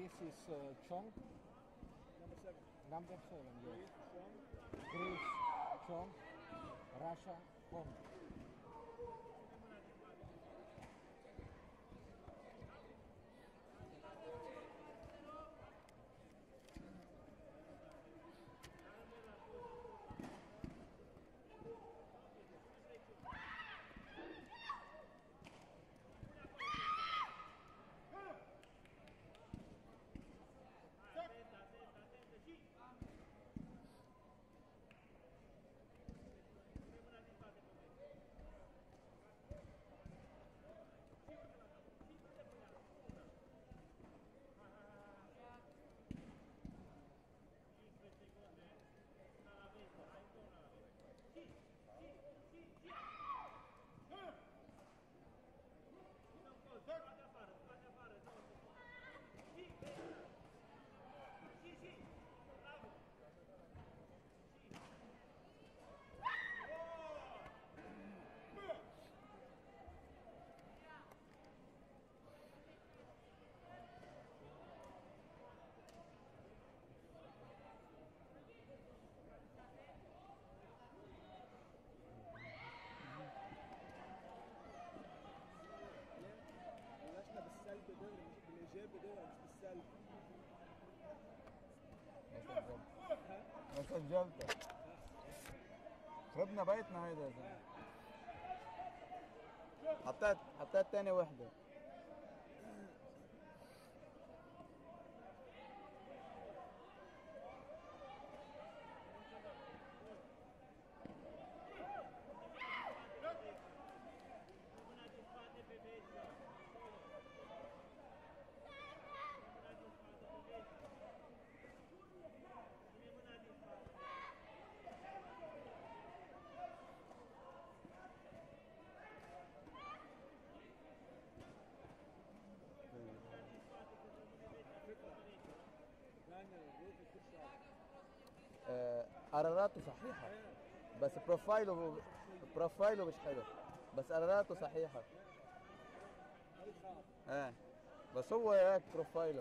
This is Chong. Number 7. Number 7, yes. Chong. Chris Chong, Russia, Hong. بلشنا بالسلب دغري مش بالايجاب دغري مش بالسلب. ما سجلت خربنا بيتنا هيدا يا زلمه. حطيت تاني وحده. قراراته صحيحة بس بروفايله مش حلو، بس قراراته صحيحة. بس هو هيك بروفايله.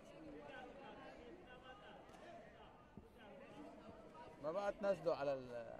ما بقى تنزلوا على